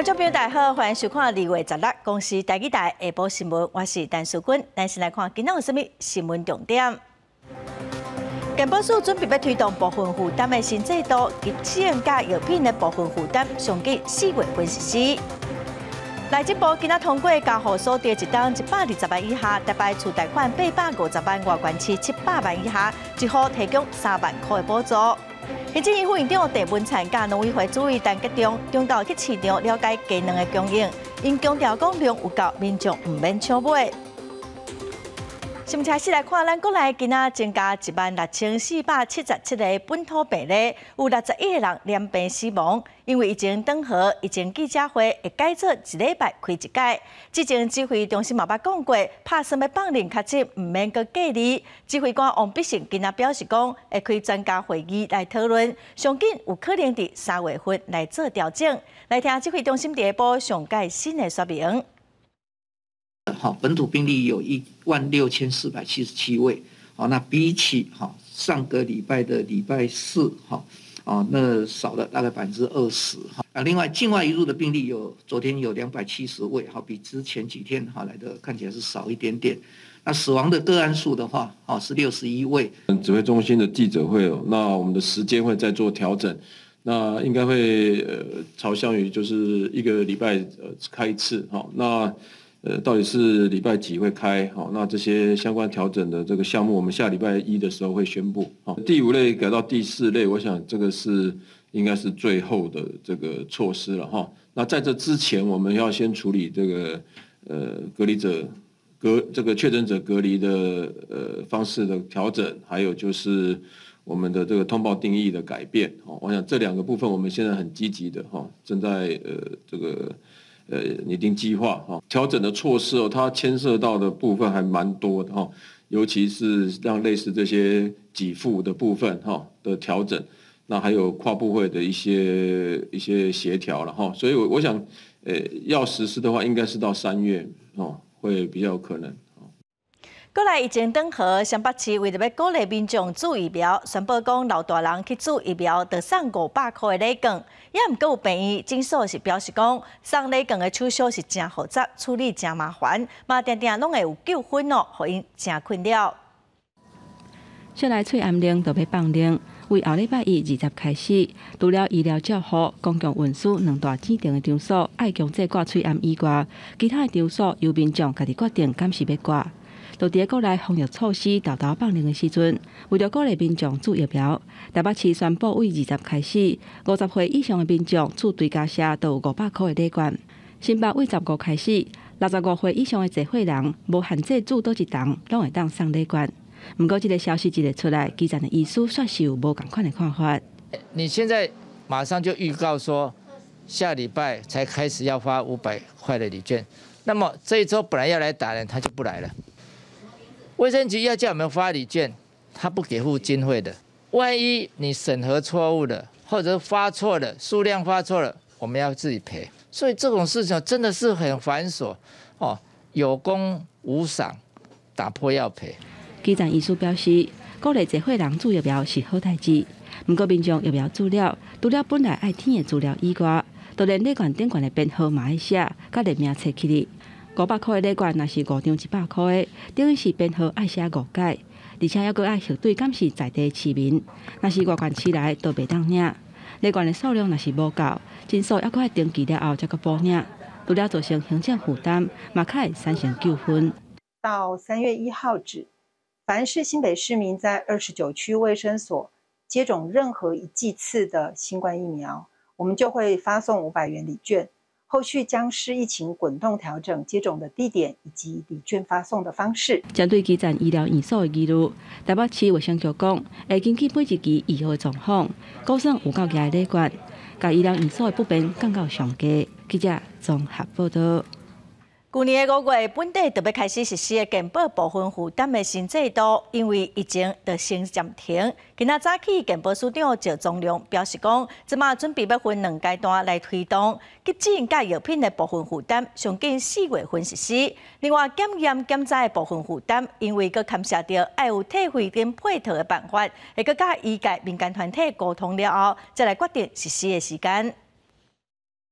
观众朋友大家好，欢迎收看2月16公司台语台下晡新闻，我是陈淑君。咱先来看今天有什么新闻重点。健保署准备要推动部分负担的新制度，及私人加药品的部分负担，上计4月份实施。内政部今仔通过家户所得一档120万以下，特别厝贷款850万，外关市700万以下，一户提供3万块的补助。行政院副院长郑文灿甲农委会主委陈吉中昼去市场了解鸡卵的供应，因强调讲量有够，民众唔免抢买。先开始来看，咱国内今仔增加16477个本土病例，有61个人染病死亡。因为疫情缓和，疫情记者会会改做1礼拜开一届。之前指挥中心嘛捌讲过，拍算要放任确诊，唔免搁隔离。指挥官王必胜今仔表示讲，会开专家会议来讨论，上紧有可能伫3月份来做调整。来听指挥中心第一步上届新的说明。 好，本土病例有16477位，好，那比起上个礼拜的礼拜4，那少了大概20%，另外境外移入的病例昨天有270位，比之前几天来的看起来是少一点点。那死亡的个案数的话，是61位。 指挥中心的记者会那我们的时间会再做调整，那应该会朝向于就是1个礼拜开一次，那。到底是礼拜几会开？那这些相关调整的这个项目，我们下礼拜1的时候会宣布。第5类改到第4类，我想这个应该是最后的这个措施了哈。那在这之前，我们要先处理这个隔离者这个确诊者隔离的方式的调整，还有就是我们的这个通报定义的改变。我想这2个部分我们现在很积极的正在这个。拟定计划调整的措施它牵涉到的部分还蛮多的尤其是让类似这些给付的部分的调整，那还有跨部会的一些协调了所以我想要实施的话，应该是到3月会比较有可能。 国内疫情缓和，湘北市为了要鼓励民众注疫苗，宣布讲老大人去注疫苗，得送500块的礼券。也毋过有病院诊所是表示讲，送礼券的手续是真复杂，处理真麻烦，嘛定定拢会有纠纷互因真困扰。 小来喙暗令就要放令，为后礼拜1 20开始，除了医疗照护、公共运输2大指定的场所爱强制挂喙暗以外，其他的场所由民众家己决定敢是要挂。就伫国内防疫措施豆放令的时阵，为了鼓励民众注疫苗，台北市宣布为20开始，50岁以上的民众注对家社都有500块的礼券。新北为15开始，65岁以上的集会人无限制注多一档，拢会当送礼券。不过，这个消息一出来，基层的医师确实有无同款的看法。 你现在马上就预告说，下礼拜才开始要发500块的礼券，那么这一周本来要来打人，他就不来了。卫生局要叫我们发礼券，他不给付经费的。万一你审核错误了，或者发错了，数量发错了，我们要自己赔。所以这种事情真的是很繁琐有功无赏，打破要赔。 基层医师表示，鼓励集会人注疫苗是好代志，不过民众疫苗资料除了本来爱填的资料以外，就连礼券顶悬的编号嘛要写，甲人名册起哩。500块的礼券，若是5张100块的，等于是编号爱写5改，而且还阁爱核对敢是在地市民，若是外县市来都袂当领。礼券的数量若是无够，诊所还阁爱登记了后才阁补领，除了造成行政负担，嘛可会产生纠纷。 到3月1号止，凡是新北市民在29区卫生所接种任何1剂次的新冠疫苗，我们就会发送500元礼券。后续将视疫情滚动调整接种的地点以及礼券发送的方式。 针对基层医疗院所的疑虑，台北市卫生局讲，会根据每一期疫后的状况，估算有够价的礼券，甲医疗院所的不便降到上低。记者综合报道。 去年的5月，本地特别开始实施的健保部分负担的新制度，因为疫情就先暂停。今仔早起，健保署长赵宗良表示讲，即马准备要分2阶段来推动急诊甲药品的部分负担，上紧4月份实施。另外，检验检查的部分负担，因为佮牵涉到爱有退费跟配套的办法，会佮甲医界民间团体沟通了后，再来决定实施的时间。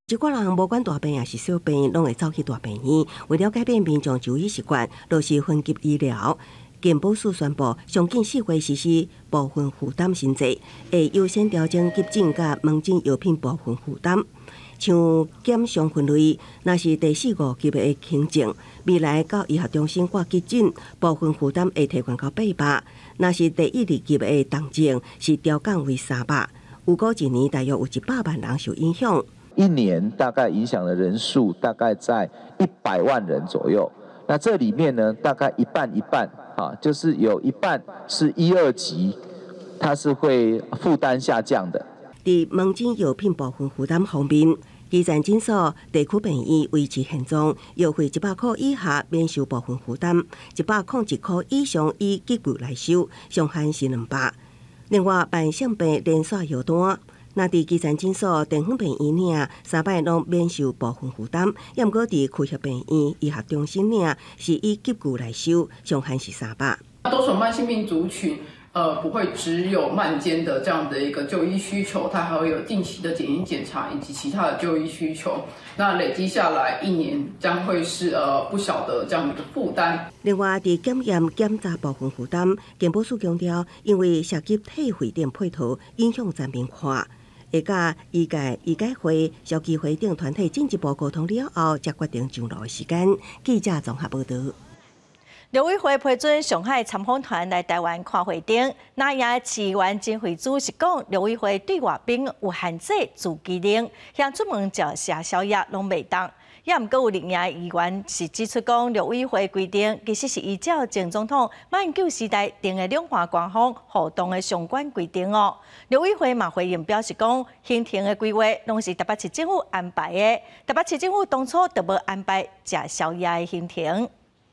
一寡人无管大病也是小病，拢会走去大病院。为了改变民众就医习惯，落实分级医疗，健保署宣布，上近4月实施部分负担新制，会优先调整急诊甲门诊药品部分负担。像减伤分类，若是第4、5级的轻症，未来到医学中心挂急诊，部分负担会提悬到800；若是第1、2级的重症，是调降为300。有估一年大约有100万人受影响。 一年大概影响的人数大概在100万人左右。那这里面呢，大概一半，就是有一半是1、2级，它是会负担下降的。 伫门诊药品部分负担方面，基层诊所、地区病院维持现状，药费100块以下免收部分负担，101块以上以急救来收，上限是200。另外，办相病连续药单。那伫基层诊所、地方病院领3摆拢免收部分负担，也毋过伫区域病院、医学中心领是以急救来收，上限是300。 多种慢性病族群，不会只有慢间的这样的一个就医需求，它还会有定期的检验检查以及其他的就医需求。那累积下来1年将会是不小的这样的一个负担。 另外，伫检验检查部分负担，健保署强调，因为涉及退费等配套，影响全面看。会甲医改会、消基会等团体进一步沟通了后，才决定上路的时间。记者综合报道。 陆委会批准上海参访团来台湾看会展，那也市员金会主是讲，陆委会对外宾有限制自机令，向出门食宵夜拢袂当。也毋过有另外议员是指出讲，陆委会规定其实是依照前总统马英九时代定的两岸官方互动的相关规定哦。陆委会嘛回应表示讲，行程的规划拢是台北市政府安排的，台北市政府当初就无安排食宵夜的行程。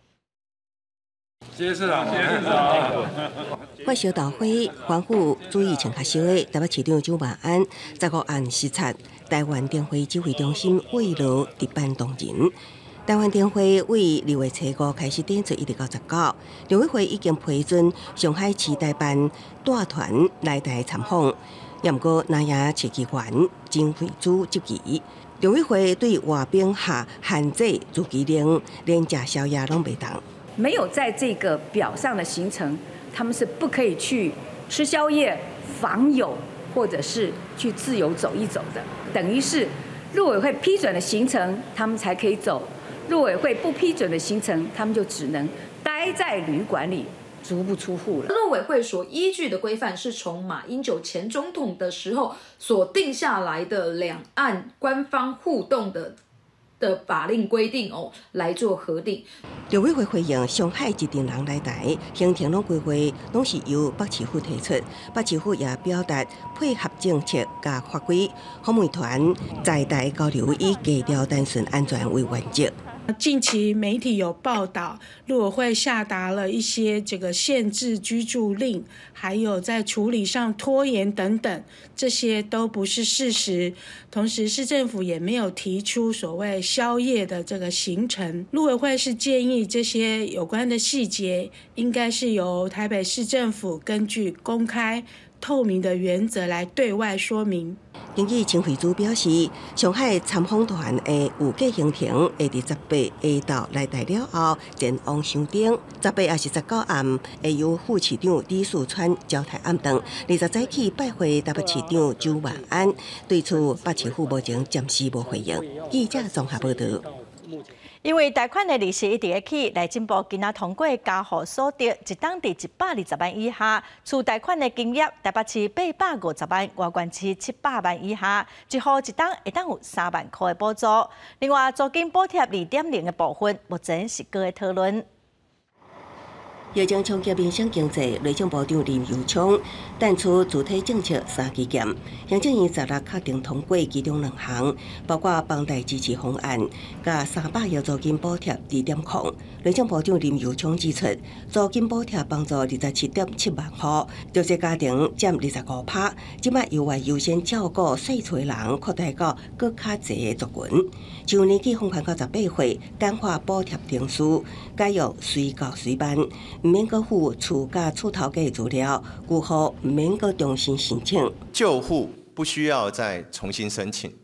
谢市长，谢市长。 发烧大会，反复注意穿较少的台北市长蒋万安15暗视察台湾电会指挥中心慰劳值班同仁。台湾电会为2月初5开始点出，一直到19。陆委会已经批准上海市代办带团来台参访，也毋过那也市议员金惠珠接机。陆委会对外宾下限制自机令，连食宵夜拢袂当。 没有在这个表上的行程，他们是不可以去吃宵夜、访友，或者是去自由走一走的。等于是陆委会批准的行程，他们才可以走；陆委会不批准的行程，他们就只能待在旅馆里，足不出户了。 陆委会所依据的规范是从马英九前总统的时候所定下来的两岸官方互动的法令规定来做核定。 陆委会回应，上海一定人来台，行程拢规划拢是由北市府提出，北市府也表达配合政策甲法规，访问团在台交流以低调、单纯、安全为原则。 近期媒体有报道，陆委会下达了一些限制居住令，还有在处理上拖延等等，这些都不是事实。同时，市政府也没有提出所谓宵夜的这个行程。陆委会是建议这些有关的细节，应该是由台北市政府根据公开透明的原则来对外说明。 根据陈惠珠表示，上海参访团的预计行程会伫18下昼来台了后，前往商店；18也是19暗，会由副市长李树川交台暗顿。20早起拜会台北市长周万安，对此北市府目前暂时无回应。记者综合报道。 因为贷款的利息一直起，内政部今仔通过加户所得一档伫120万以下，厝贷款的金额台北市850万，外县市700万以下，一户一档会当有3万块的补助。另外，租金补贴2.0的部分，目前是搁在讨论。疫情冲击民生经济，内政部长林佑昌展出主体政策3基建，行政院16确定通过其中2项，包括房贷支持方案，甲300亿租金补贴2.0。内政部长林佑昌指出，租金补贴帮助27.7万户，弱势家庭占25%，即摆由外优先照顾细厝的人扩大到更较侪的族群。就年纪放宽到18岁，简化补贴定数，改用随到随办。唔免搁付厝甲厝头家的资料，旧户唔免搁重新申请。 旧户不需要再重新申请，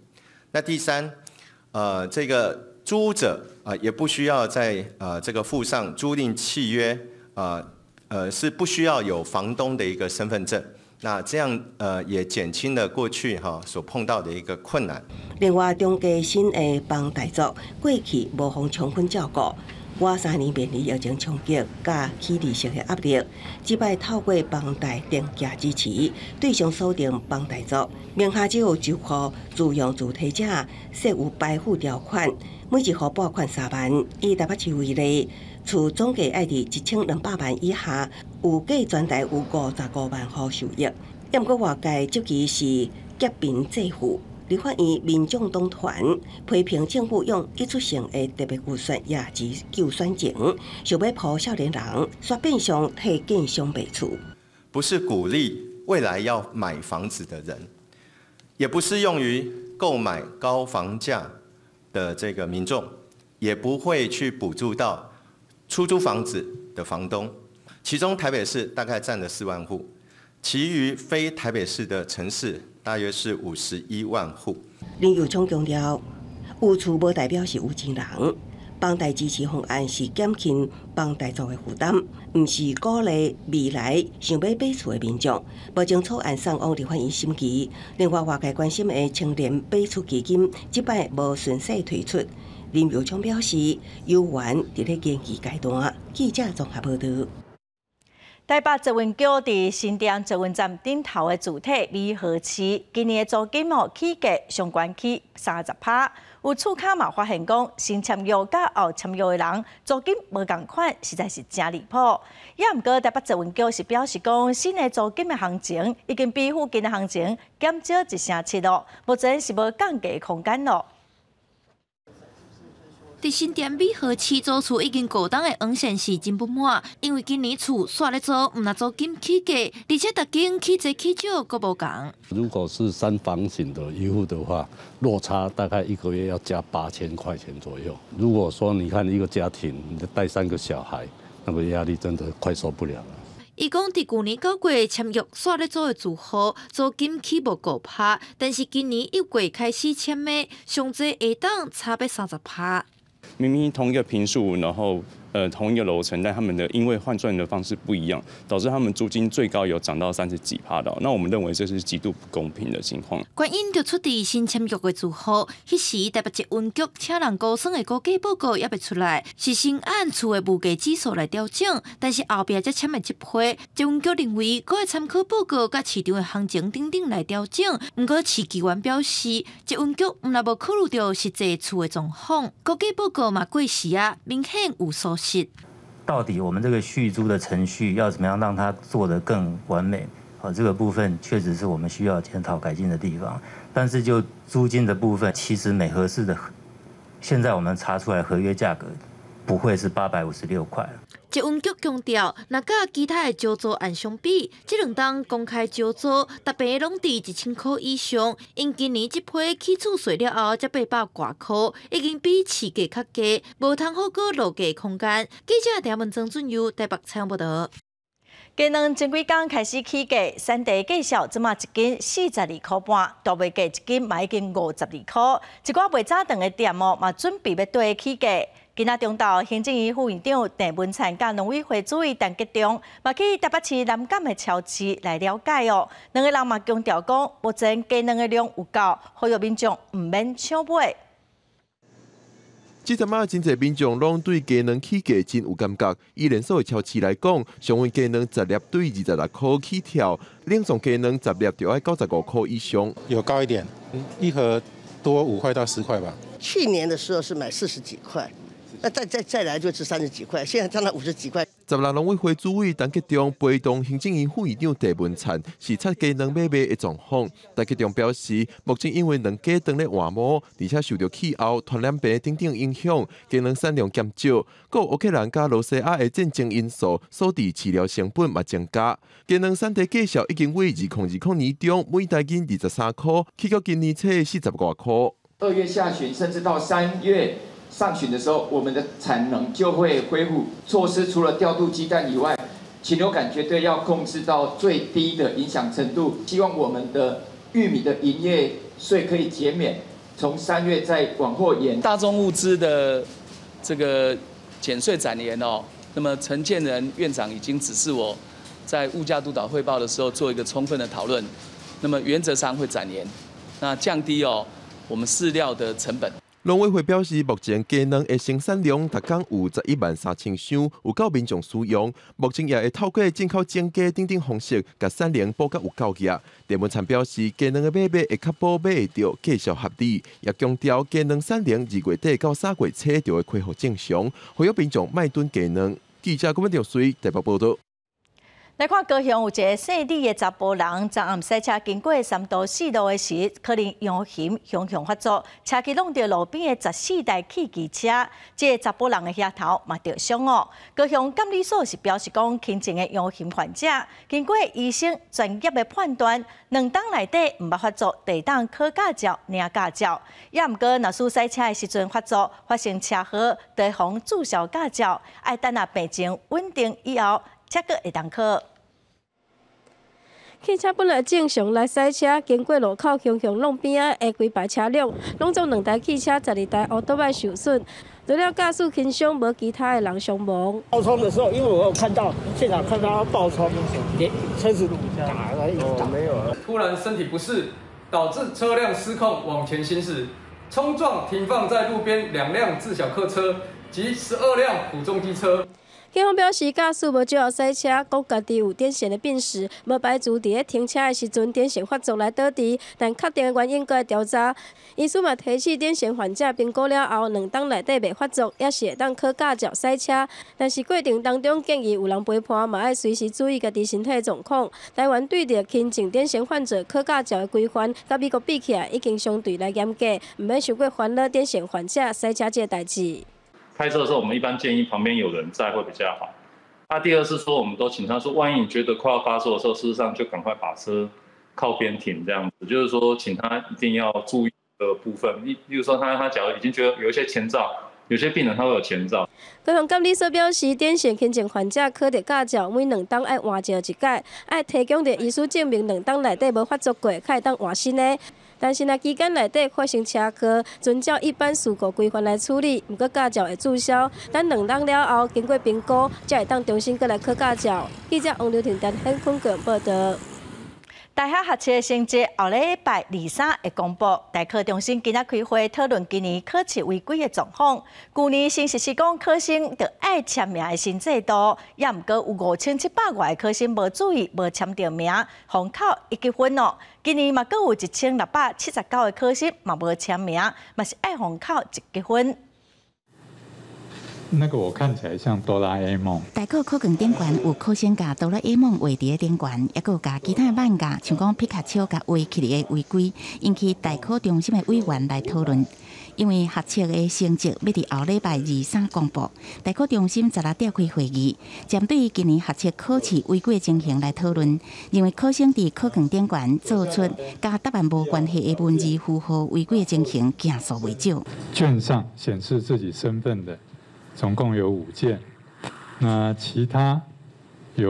那第三，这个租屋者也不需要在这个附上租赁契约，是不需要有房东的一个身份证。那这样也减轻了过去所碰到的一个困难。 另外，中介新的房贷族过去无法充分照顾。我3年面临疫情冲击甲起利息的压力，即摆透过房贷定价支持，对象锁定房贷族，名下只有1户自用主体者，设有排付条款，每1户拨款3万。以台北市为例，厝总价爱伫1200万以下，有价全台有55万户受益。不过外界即期是劫贫济富。立法院民众党团批评政府用一次性的特别预算也是救选情，想要抱少年人，却变相替建商卖厝。 不是鼓励未来要买房子的人，也不是用于购买高房价的这个民众，也不会去补助到出租房子的房东。其中台北市大概占了4万户，其余非台北市的城市大约是51万户。 林佑昌强调，有厝无代表是有钱人，房贷支持方案是减轻房贷族的负担，毋是鼓励未来想要买厝的民众。目前草案送往立法院审议。另外，外界关心的青年买厝基金，即摆无顺势推出。林佑昌表示，有缘伫咧研究阶段。记者综合报道。 台北捷运桥伫新店捷运站顶头的主体美和市，今年的租金起价上悬起30%。有厝卡嘛发现讲，新签约甲后签约的人租金无共款，实在是真离谱。也毋过台北捷运桥是表示讲，新的租金的行情已经比附近的行情减少1/7咯，目前是无降价空间咯。 伫新店美和市租厝已经高档的黄线是真不满，因为今年厝煞咧租，毋但租金起价，而且逐间起侪起少阁无共。 如果是3房型的一户的话，落差大概1个月要加8000块钱左右。如果说你看一个家庭，你带3个小孩，那个压力真的快受不了了。 伊讲，伫去年9月签约煞咧租的住户，租金起无5%，但是今年1月开始签的，上侪下档差别30%。 明明同一个坪数，然后同一个楼层，但他们的因为换算的方式不一样，导致他们租金最高有涨到30几%的。那我们认为这是极度不公平的情况。 原因就出伫新签约的住户，迄时台北捷运局请人估算的估价报告也未出来，是先按厝的物价指数来调整，但是后壁才签的这批，捷运局认为搁要参考报告甲市场的行情等等来调整。不过市机关表示，捷运局毋但无考虑到实际厝的状况，估价报告嘛过时啊，明显有疏失。 到底我们这个续租的程序要怎么样让它做得更完美？这个部分确实是我们需要检讨改进的地方。但是就租金的部分，其实美和市的现在我们查出来合约价格不会是856块。 捷运局强调，若甲其他的招租案相比，这2档公开招租，大平拢伫1000块以上。因今年这批起厝税了后，才800多块，已经比市价较低，无通好过落价空间。记者陈文庄准由台北采访报道。 鸡卵前几天开始起价，产地介绍即马1斤42块半，大卖价1斤嘛已经52块。一寡卖早顿的店嘛准备要对起价。今仔中昼，行政院副院长郑文灿甲农委会主委陈吉仲嘛去台北市南港的超市来了解哦。两个人嘛强调讲，目前鸡卵的量有够，呼吁民众唔免抢买。 这阵仔真侪民众拢对鸡卵起价真有感觉。以连锁的超市来讲，常温鸡卵10粒对26块起跳，冷冻鸡卵10粒就要95块以上， 有高一点，一盒多5块到10块吧。 去年的时候是买40几块。那再来就是30几块，现在涨到50几块。 16农委会主委陈吉仲陪同行政院副院长郑文灿视察鸡卵买卖的状况。陈吉仲表示，目前因为两家长咧换毛，而且受到气候、传染病等等影响，鸡卵产量减少，佮乌克兰加罗西亚的战争因素，所致饲料成本嘛增加。鸡卵产地介绍已经为2020年中每台斤23块，起到今年初40多块。 2月下旬甚至到3月。上旬的时候，我们的产能就会恢复。措施除了调度鸡蛋以外，禽流感绝对要控制到最低的影响程度。希望我们的玉米的营业税可以减免， 从3月再往后延。 大宗物资的这个减税展延哦，那么陈建仁院长已经指示我在物价督导汇报的时候做一个充分的讨论，那么原则上会展延，那降低我们饲料的成本。 农委会表示，目前鸡卵的生产量每天有113000箱，有够民众使用。目前也会透过进口种鸡等方式，甲产能补甲有够额。田文灿表示，鸡卵的买卖会确保买会到价格合理，也强调鸡卵产能2月底到3月初就会恢复正常，呼吁民众卖囤鸡卵。记者郭文祥随台北报道。 来看高雄有一个姓李的查甫人，昨暗赛车经过3道4路的时，可能用险向发作，车机弄到路边的14台汽机车，这查甫人的额头嘛着伤哦。高雄监理所是表示讲，轻症的用险患者，经过医生专业的判断，2档内底唔捌发作，第档考驾照、领驾照。也毋过，若是赛车的时阵发作，发生车祸，得防注销驾照，爱等下病情稳定以后。才阁会当考。 汽车本来正常来赛车，经过路口向路边啊的规排车辆，拢总2台汽车、12台奥多麦受损。除了驾驶轻伤，无其他的人伤亡。 爆冲的时候，因为我有看到现场看到他爆冲，连车子打了一打，没有了。 突然身体不适，导致车辆失控往前行驶，冲撞停放在路边2辆自小客车及12辆普重机车。 警方表示，驾驶无酒后赛车，讲家己有癫痫的病史，无排除伫咧停车的时阵癫痫发作来倒地，但确定的原因搁调查。医师嘛提醒癫痫患者评估了后，2档内底未发作，也是会当考驾照赛车。但是过程当中建议有人陪伴，嘛要随时注意家己身体状况。台湾对着轻症癫痫患者考驾照的规范，甲美国比起来已经相对来严格，唔免太过烦恼癫痫患者赛车这代志。 开车的时候，我们一般建议旁边有人在会比较好。第二是说，我们都请他说，万一你觉得快要发作的时候，事实上就赶快把车靠边停，这样子，就是说，请他一定要注意的部分。例如说他假如已经觉得有一些前兆，有些病人他会有前兆。高雄监理所表示，癫痫轻症患者考着驾照，每2档爱换照1届，爱提供着医师证明2档内底无发作过，才会当换新的。但是若期间内底发生车祸，遵照一般事故规范来处理，毋过驾照会注销。等2档了后，经过评估，才会当重新过来考驾照。记者王刘婷、陈hen坤个报道。 大学学测的成绩后礼拜2、3会公布。大考中心今仔开会讨论今年考试违规的状况。去年新实施讲考生着爱签名的新制度，也毋过有5700外的考生无注意无签到名，逢考1级分哦。今年嘛，阁有1679的考生嘛无签名，嘛是爱逢考1级分。 那个我看起来像哆啦 A 梦。 大考考卷顶悬有考生甲哆啦 A 梦画伫咧顶悬，也有甲其他漫画，像讲皮卡丘甲画起嚟的违规，引起大考中心的委员来讨论。因为学测的成绩要伫后礼拜2、3公布，大考中心16点开会议，针对今年学测考试违规情形来讨论。认为考生伫考卷顶悬做出甲答案无关系的文字符号违规的情形，件数为少。 卷上显示自己身份的，总共有5件，那其他有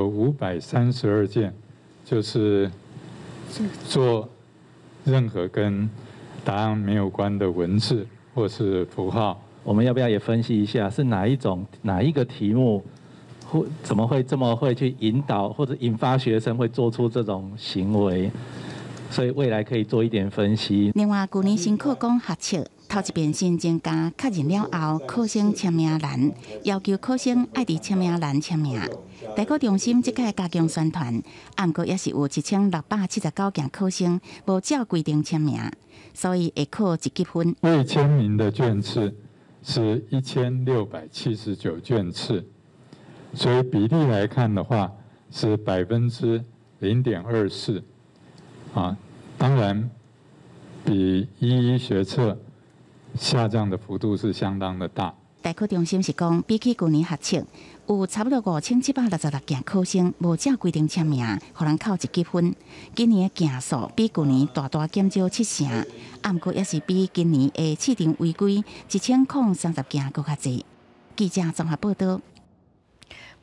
532件，就是做任何跟答案没有关的文字或是符号。 我们要不要也分析一下，是哪一个题目，怎么会这么会去引导或者引发学生会做出这种行为？所以未来可以做一点分析。 另外，去年新课讲学测。头一遍先增加确认了后，考生签名栏要求考生爱伫签名栏签名。大考中心即届加强宣传，不过也是有1679件考生无照规定签名，所以会考1级分。 未签名的卷次是1679卷次，所以比例来看的话是0.24%。当然比11学测下降的幅度是相当的大。 大考中心是讲，比起去年学测，有差不多5766件考生无照规定签名，互人考1级分。今年的件数比去年大减少7成，不过也是比今年的市场违规1030件搁较侪。记者综合报道。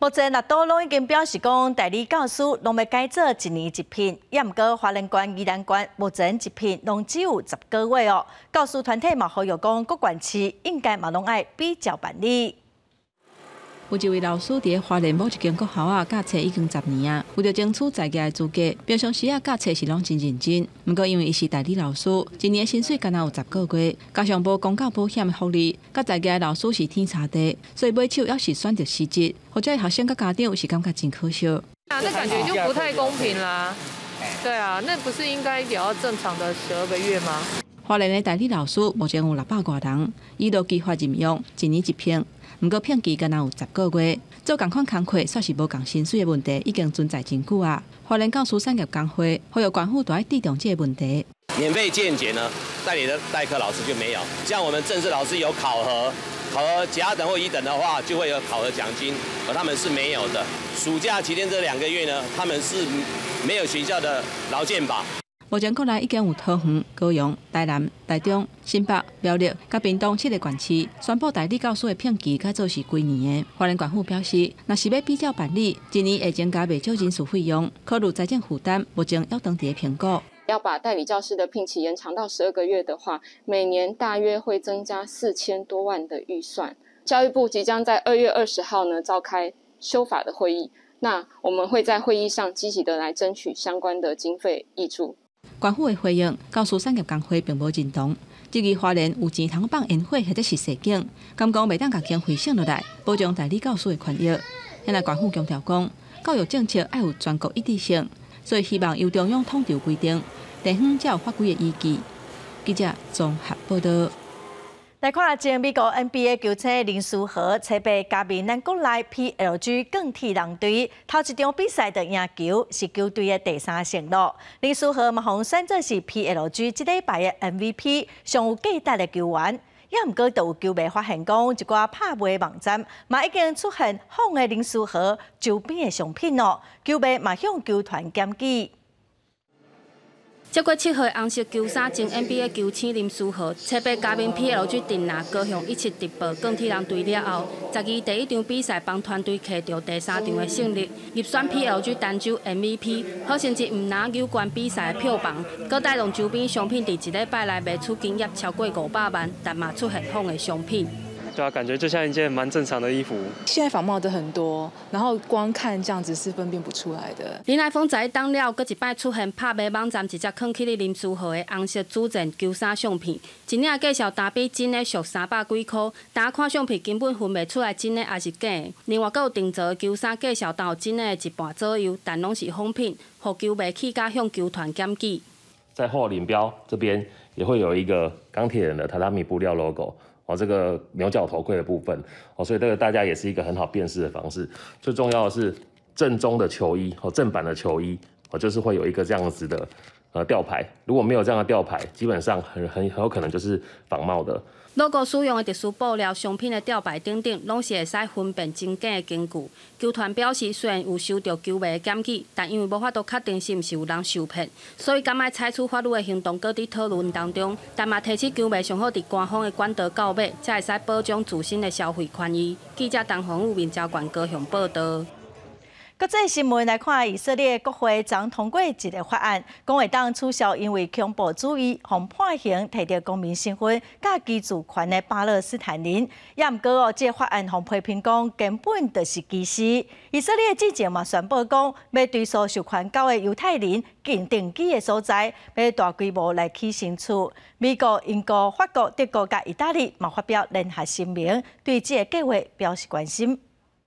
目前六都拢已经表示讲，代理教师拢要改做1年1聘，也毋过花莲县、宜兰县目前1聘拢只有10个月哦。教师团体嘛呼吁讲，各县市应该嘛拢爱比照办理。 有一位老师伫花莲某一间国校教册已经10年啊，为着争取在家的资格，平常时教册是拢真认真。不过因为伊是代理老师，一年薪水敢若有10个月，加上无公教保险的福利，甲在家的老师是天差地，所以买手要是选择失职，或者学生甲家长是感觉真可惜。 那感觉就不太公平啦。对啊，那不是应该也要正常的12个月吗？ 花莲的代理老师目前有600多人，伊都计划任用1年1聘。 不过聘期敢若有10个月，做同款工课，算是无共薪水的问题，已经存在真久啊。花莲教师产业工会呼吁官府都要注重这个问题。 免费健检呢，代理的代课老师就没有，像我们正式老师有考核甲等或乙等的话，就会有考核奖金，而他们是没有的。暑假期间这2个月呢，他们是没有学校的劳健保。 目前国内已经有桃园、高雄、台南、台中、新北、苗栗、甲屏东7个县市宣布代理教师的聘期改做是几年的。花莲县府表示，若是要比较办理，1年会增加不少人事费用，考虑财政负担，目前要当地评估。 要把代理教师的聘期延长到12个月的话，每年大约会增加4000多万的预算。教育部即将在2月20号呢召开修法的会议，那我们会在会议上积极的来争取相关的经费挹注。 官府的回应，教师产业工会并无认同。至于花莲有钱通办宴会或者是示警，敢讲袂当甲经费省落来，保障代理教师的权益。现在官府强调讲，教育政策要有全国一致性，所以希望由中央统筹规定，地方才有法规的依据。记者综合报道。 来看前美国 NBA 球星林书豪初被加入咱国内 PLG 钢铁人队，头一场比赛就赢球，是球队的第3胜利。林书豪嘛，被选作是 PLG 这礼拜的 MVP， 上有价值的球员。也毋过，就有球迷发现讲，一寡拍卖网站嘛已经出现仿的林书豪周边的商品哦，球迷嘛向球团检举。 接过7号红色球衫前 NBA 球星林书豪，初被加入 PLG 阵拿高雄一起直报钢铁人队了后，12第1场比赛帮团队摕到第3场的胜利，入选 PLG 单周 MVP， 好成绩毋拿有关比赛的票房，搁带动周边商品伫1礼拜内卖出金额超过500万，但嘛出现仿的商品。 对啊，感觉就像一件蛮正常的衣服。 现在仿冒的很多，然后光看这样子是分辨不出来的。 林来峰在当了，搁一摆出现拍卖网站直接藏起了林书豪的红色主战球衫相片，一领介绍单比真的俗300几块，大家看相片根本分袂出来真的还是假的。另外，搁有定做的球衫介绍到真的一半左右，但拢是仿品，互球迷起价向球团检举。 在后领标这边也会有一个钢铁人的榻榻米布料 logo。 哦，这个牛角头盔的部分，哦，所以这个大家也是一个很好辨识的方式。最重要的是正宗的球衣，哦，正版的球衣，哦，就是会有一个这样子的吊牌。如果没有这样的吊牌，基本上很有可能就是仿冒的。 logo 使用的特殊布料、商品的吊牌等等，拢是会使分辨真假的根据。球团表示，虽然有收到球迷的检举，但因为无法度确定是毋是有人受骗，所以敢爱采取法律的行动，搁伫讨论当中。但嘛提醒球迷上好伫官方的管道到尾，才会使保障自身的消费权益。记者陈宏武、面交管高雄报道。 国际新闻来看，以色列国会昨通过一个法案，讲会当取消因为恐怖主义被判刑、摕到公民身份、甲居住权的巴勒斯坦人。也毋过这法案被批评讲根本就是歧视。以色列之前嘛宣布讲，要对所授权交的犹太人禁定居的所在，要大规模来起新厝。美国、英国、法国、德国甲意大利嘛发表联合声明，对这个计划表示关心。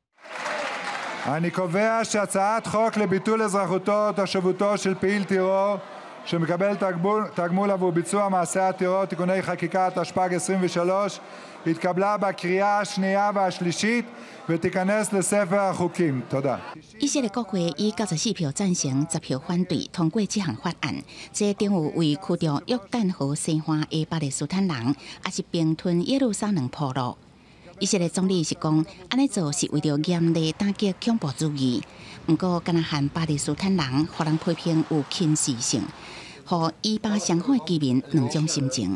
אני קובע שהצעת חוק לביטול אזרחותו או תושבותו של פעיל טרור שמקבל תגמול עבור ביצוע מעשה הטרור (תיקוני חקיקה) התשפ"ג 2023 התקבלה בקריאה השנייה והשלישית ותיכנס לספר החוקים. תודה. 以色列国会以94票赞成、10票反对通过这项法案。这等于为驱逐约旦河西岸的巴勒斯坦人，也是并吞耶路撒冷铺路。 以色列总理是讲，安尼做是为了严厉打击恐怖主义。不过，敢若和巴勒斯坦人互人批评有轻视性，互以巴相反的居民两种心情。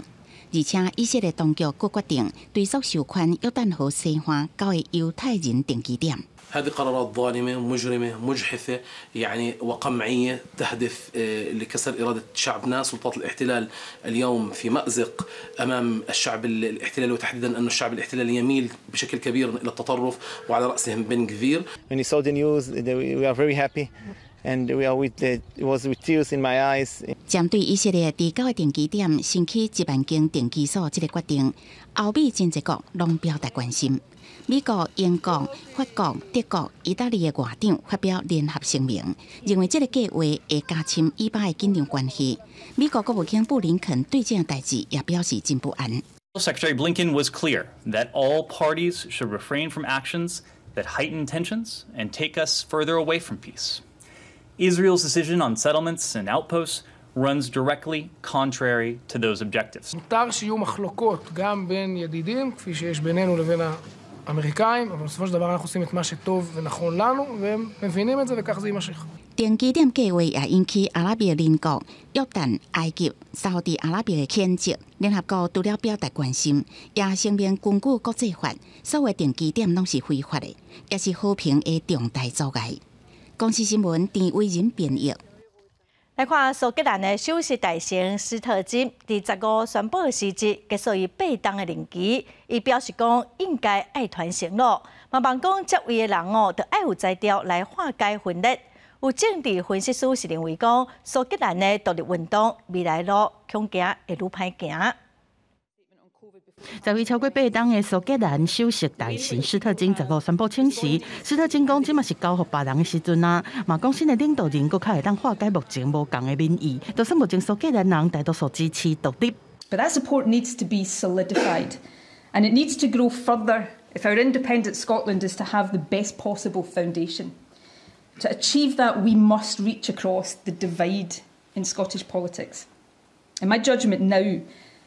而且以色列当局佫决定追溯收款约旦河西岸9个犹太人定居点。 هذه قرارات ظالمة مجرمة مجحفة يعني وقمعية تهدف لكسر إرادة شعبنا. سلطات الاحتلال اليوم في مأزق أمام الشعب الاحتلالي وتحديدا أن الشعب الاحتلالي يميل بشكل كبير إلى التطرف وعلى رأسهم بن غفير. When we saw the news, we are very happy. And we are it was with tears in my eyes. 针对以色列伫9个定居点新起1万间定居所这个决定，欧美真侪国拢表达关心。美国、英国、法国、德国、意大利的外长发表联合声明，认为这个计划会加深以巴的紧张关系。美国国务卿布林肯对这样代志也表示真不安。 Secretary Blinken was clear that all parties should refrain from actions that heighten tensions and take us further away from peace. Israel's decision on settlements and outposts runs directly contrary to those objectives. מותר שיהיו מחלוקות גם בין ידידים, כפי שיש בינינו לבין האמריקאים, אבל בסופו של דבר אנחנו עושים את מה שטוב ונכון לנו, והם מבינים את זה וכך זה יימשך. 定居点计划也引起阿拉伯邻国约旦、埃及、沙特阿拉伯的谴责。联合国除了表达关心，也声明根据国际法，所有定居点拢是非法的，也是和平的重大阻碍。公司新闻田伟仁编译。 来看苏格兰的首席大臣斯特金伫15宣布的时节结束伊8冬的任期，伊表示讲应该爱团承诺，嘛望讲接位的人哦，着爱有才调来化解分裂。有政治分析师是认为讲，苏格兰的独立运动未来路恐惊会愈歹行。 在位超过8冬的苏格兰首席大臣施特金15宣布请辞。施特金讲，这嘛是交予别人的时阵啊，嘛讲新的领导人佫较会当化解目前无共的民意。就算目前苏格兰人大多数支持独立。 But that support needs to be solidified, and it needs to grow further if our independent Scotland is to have the best possible foundation. To achieve that, we must reach across the divide in Scottish politics. And my judgment now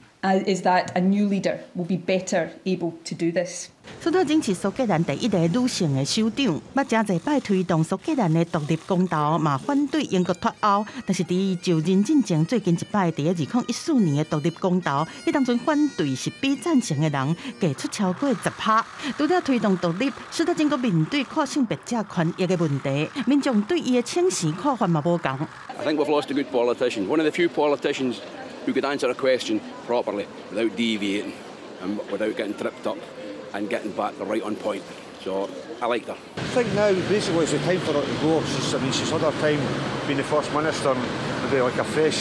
is that a new leader will be better able to do this. 施特金是苏格兰第一个女性的首长，捌真侪摆推动苏格兰的独立公投，嘛反对英国脱欧。但是伫伊就任进前最近一摆，伫2014年的独立公投，伊当阵反对是比赞成的人计出超过10%。除了推动独立，施特金阁面对跨性别者权益的问题，民众对伊的请辞看法嘛无同。 I think we've lost a good politician. One of the few politicians who could answer a question properly without deviating and without getting tripped up and getting back right on point. So I like her. I think now basically it's the time for her to go. She's had her time being the First Minister, and maybe like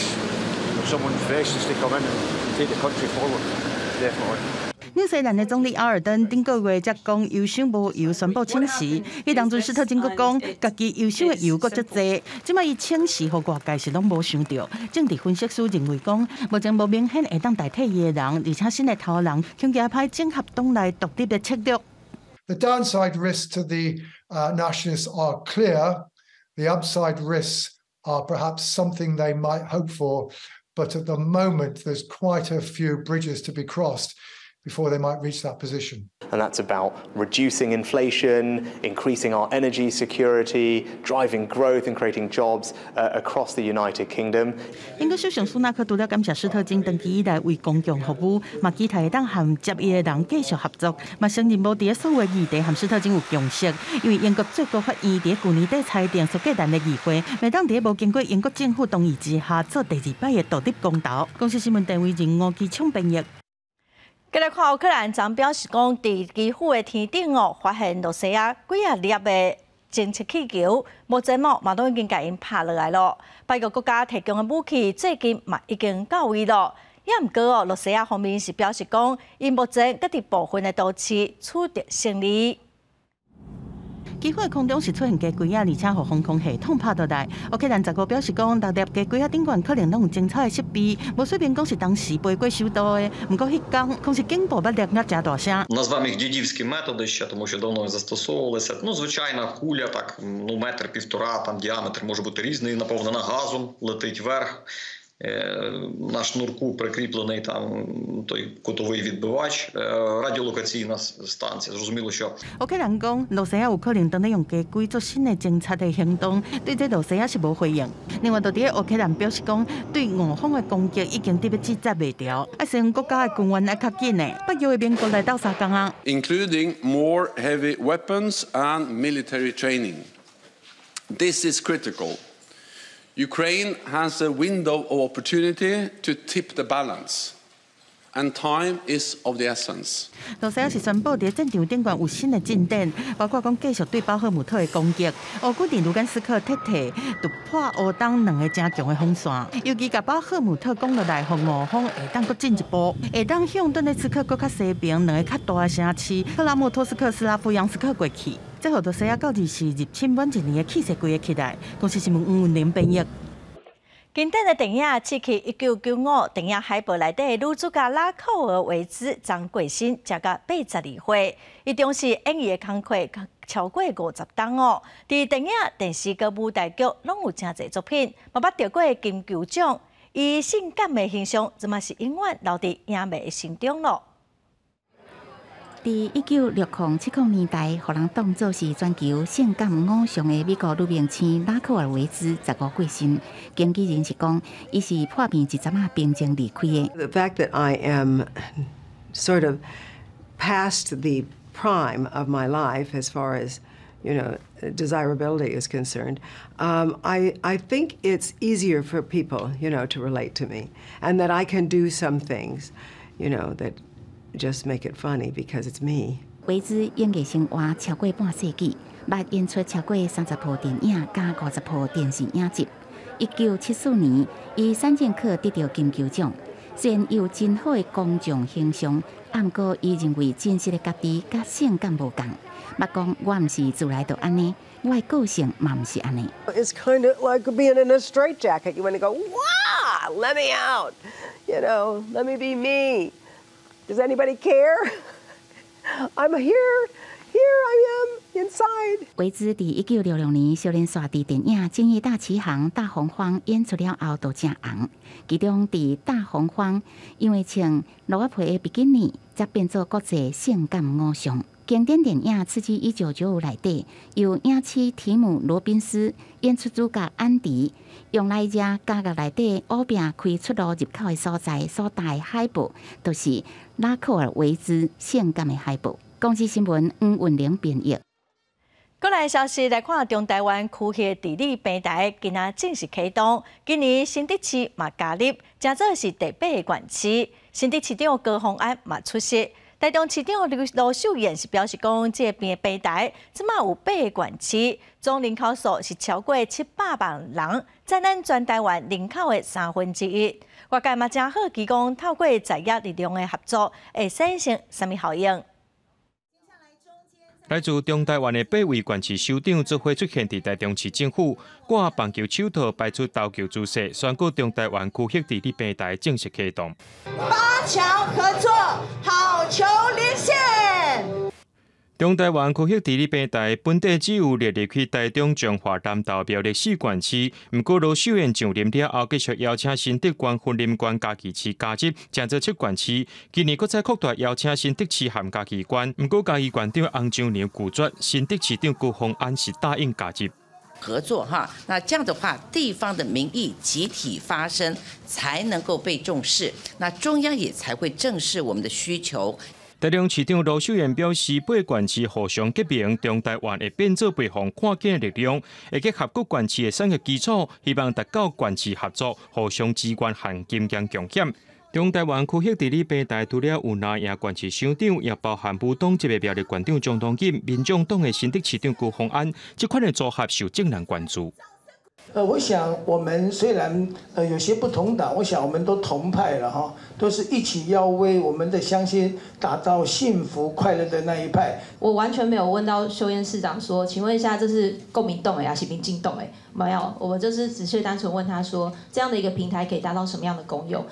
someone fresh just to come in and take the country forward. Definitely. 纽西兰的总理阿尔登顶个月才讲油省无油宣布请辞，伊当阵施特金阁讲，家己油省的油阁足济，即摆伊请辞，互外界是拢无想到。政治分析师认为讲，目前无明显会当代替伊的人，而且新的头人恐惊歹整合党内独立的策略。 The downside risks to the nationalists are clear. The upside risks are perhaps something they might hope for, but at the moment there's quite a few bridges to be crossed before they might reach that position. And that's about reducing inflation, increasing our energy security, driving growth and creating jobs across the United Kingdom. 英国首相苏纳克除了感谢施特金长期以来为公共服务，嘛期待会当和接伊的人继续合作，嘛承认无伫所有议题和施特金有共识，因为英国最高法院伫去年底裁定苏格兰的议会未当伫无经过英国政府同意之下做第2摆的独立公投。公司新闻单位人吴基昌编译。 再来看乌克兰，昨表示讲，伫基辅的天顶哦，发现罗西亚几啊粒的侦测气球，目前嘛都已经甲因拍落来咯。别个国家提供的武器最近嘛已经到位咯。也毋过哦，罗西亚方面是表示讲，因目前各地部分的都市取得胜利。基辅的空中是出现鸡龟啊，而且互防空系统拍倒来。乌克兰15表示讲，6粒鸡龟啊顶悬可能拢有精彩的设备，无说明讲是当时飞过首都的。不过迄天，空是警报捌掠啊真大声。 Назвемо їх дідівські методи ще, тому що давно застосовувалися. Ну, звичайна куля, так, 1-1,5 метра, там діаметр може бути різний, наповнена газом, летить вверх. На шнурку прикріплений там той кутовий відбивач, радіолокаційна станція. Зрозуміло, що 乌克蘭講，羅西亞有可能當咧用加規做新嘅偵察嘅行動，對這羅西亞是無回應。另外，就喺烏克蘭表示講，對俄方嘅攻擊已經特別指責袂掉，啊，西方國家嘅軍援要較緊嘅，北約嘅面國來到3工啊。 Including more heavy weapons and military training. This is critical. Ukraine has a window of opportunity to tip the balance, and time is of the essence. 羅西亞是宣布喺戰場頂懸有新嘅進展，包括講繼續對巴赫姆特嘅攻擊，俄軍喺盧甘斯克徹底突破俄東兩個正強嘅防線，尤其甲巴赫姆特攻落來，讓俄方會當佫進一步，會當向頓涅茨克佫較西邊兩個較大嘅城市克拉莫托斯克、斯拉夫揚斯克過去。最後，羅西亞到底是入侵滿一年嘅氣勢歸起來，公司新聞吳文玲編譯。 經典嘅電影《刺客1995》電影海報內底女主角拉寇爾維茲張過身，才甲82歲，伊當時演藝嘅工課超過50檔哦。佇電影、電視佮舞台劇攏有真濟作品，包括得過金球獎。伊性感嘅形象，即嘛是永遠留佇影迷嘅心中咯。 伫1960-70年代，互人當作是全球性感偶像的美國女明星拉寇爾維茲15過身。經紀人是講，伊是破片一陣病情離開的。 The fact that I am sort of past the prime of my life as far as, desirability is concerned, I think it's easier for people, to relate to me, and that I can do some things, that just make it funny because it's me. 維茲演藝生活超過半世紀，捌演出超過30部電影加50部電視影集。1974年，伊三劍客得到金球獎，雖然有真好嘅公眾形象，不過伊認為真實嘅家己甲性感無共。捌講我唔是自來就安尼，我嘅個性嘛唔是安尼。 It's kind of like being in a straitjacket. You want to go, wow, let me out, let me be me. Does anybody care? I'm here. Here I am inside. 維茲伫1966年小年刷佇電影《正義大奇航》大紅方演出了後，就正紅。其中佇大紅方，因為穿羅亞皮的比基尼，則變做國際性感偶像。經典電影《刺激1995》內底，由影痴提姆·羅賓斯演出主角安迪，用來遮監獄內底烏邊開出路入口的所在所帶海報，就是拉寇爾維茲性感的海報。公司新聞吳文玲編譯。 國內消息來看，中台灣區域地理平台今仔正式啟動，今年新竹市嘛加入，正做是第8個縣市。新竹市長高虹安嘛出席。台中市長盧秀燕是表示講，這邊平台即馬有8個縣市，總人口數是超過700萬人，佔咱全台灣人口的1/3。外界嘛正好奇講，透過在野力量的合作，會產生什麼效應？ 來自中台灣的8位縣市首長做伙出現伫台中市政府，掛棒球手套擺出投球姿勢，宣告中台灣區域地理平台正式啟動。 八強合作，好球連線。 中台灣區域地理平台本地只有列入去台中、彰化、南投、苗栗4縣市，不過盧秀燕上任了後，繼續邀請新竹縣、雲林縣、嘉義市加入，將做7縣市。今年閣再擴大邀請新竹市和嘉義縣，不過嘉義縣長洪章良拒絕，新竹市長高虹安是答應加入。 合作哈，那這樣的話，地方的民意集體發聲，才能夠被重視，那中央也才會正視我們的需求。 台中市長盧秀燕表示，8縣市互相結盟，中台灣會變做北方看見的力量，會結合各縣市的產業基礎，希望達到縣市合作，互相資源和經驗共享。中台灣區域地理平台除了有拿贏縣市首長，也包含無黨籍的苗栗縣長張東錦、民眾黨的新竹市長高虹安，這款的組合受眾人關注。 我想我們雖然有些不同黨，我想我們都同派了哈，都是一起要為我們的鄉親打造幸福快樂的那一派。 我完全沒有問到秀燕市長說，請問一下，這是公民黨還是民進黨？沒有，我就是只是單純問他說，這樣的一個平台可以達到什麼樣的功用？